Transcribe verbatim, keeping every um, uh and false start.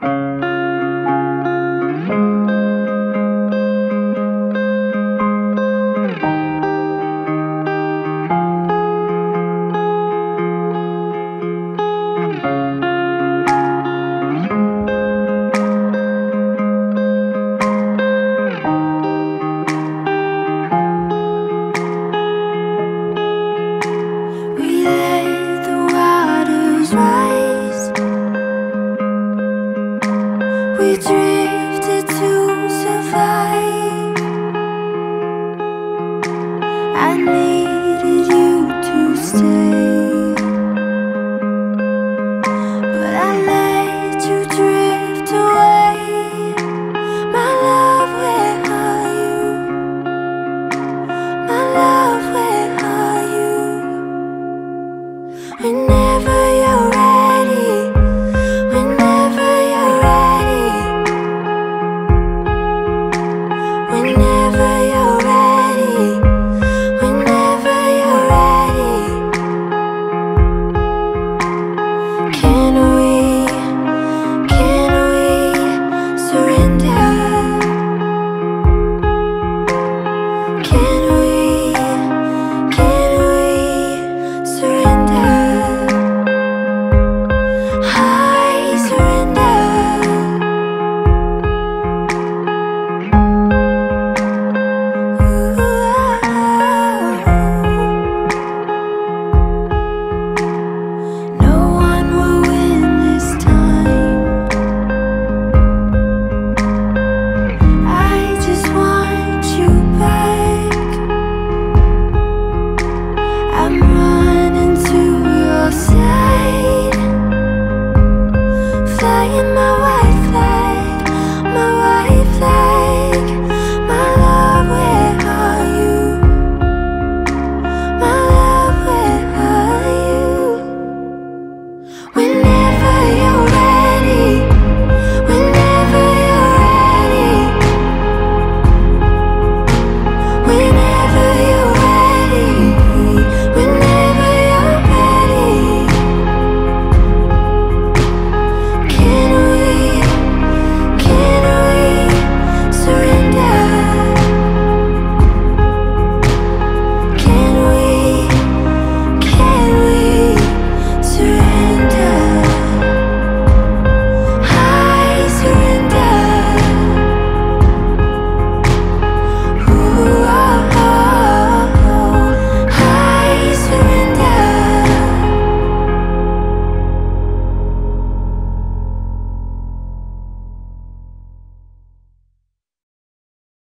We drifted to survive. I needed you to stay, but I let you drift away. My love, where are you? My love, where are you? Whenever you're ready, whenever you're ready, whenever you're ready, whenever you're ready. Can we, can we surrender? Can we, can we surrender? I surrender. No one will win this time. I just want you back. I'm running to your side, flying my way.